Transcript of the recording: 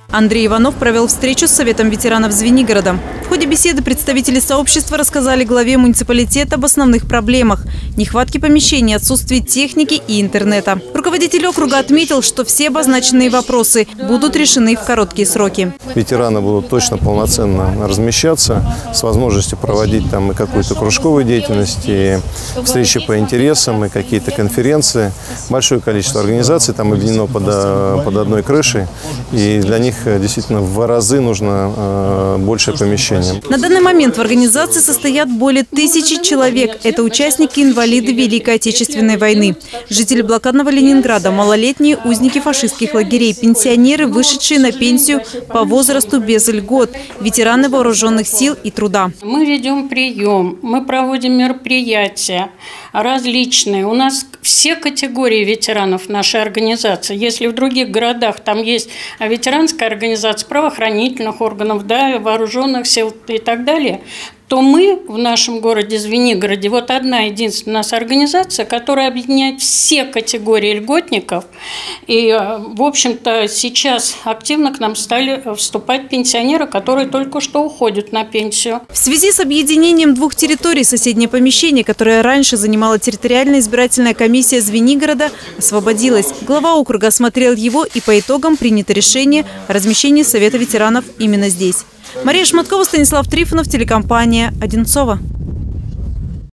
Андрей Иванов провел встречу с Советом ветеранов Звенигорода. В ходе беседы представители сообщества рассказали главе муниципалитета об основных проблемах – нехватке помещений, отсутствии техники и интернета. Руководитель округа отметил, что все обозначенные вопросы будут решены в короткие сроки. Ветераны будут точно полноценно размещаться с возможностью проводить там и какую-то кружковую деятельность, и встречи по интересам, и какие-то конференции. Большое количество организаций там объединено под одной крышей, и для них действительно в разы нужно большее помещение. На данный момент в организации состоят более 1000 человек. Это участники-инвалиды Великой Отечественной войны, жители блокадного Ленинграда, малолетние узники фашистских лагерей, пенсионеры, вышедшие на пенсию по возрасту без льгот, ветераны вооруженных сил и труда. Мы ведем прием, мы проводим мероприятия различные. У нас все категории ветеранов в нашей организации. Если в других городах там есть ветеранская организация правоохранительных органов, вооруженных сил и так далее, то мы в нашем городе Звенигороде, вот одна единственная у нас организация, которая объединяет все категории льготников. И, в общем-то, сейчас активно к нам стали вступать пенсионеры, которые только что уходят на пенсию. В связи с объединением двух территорий соседнее помещение, которое раньше занимала территориальная избирательная комиссия Звенигорода, освободилось. Глава округа осмотрел его, и по итогам принято решение о размещении Совета ветеранов именно здесь. Мария Шматкова, Станислав Трифонов, телекомпания «Одинцово».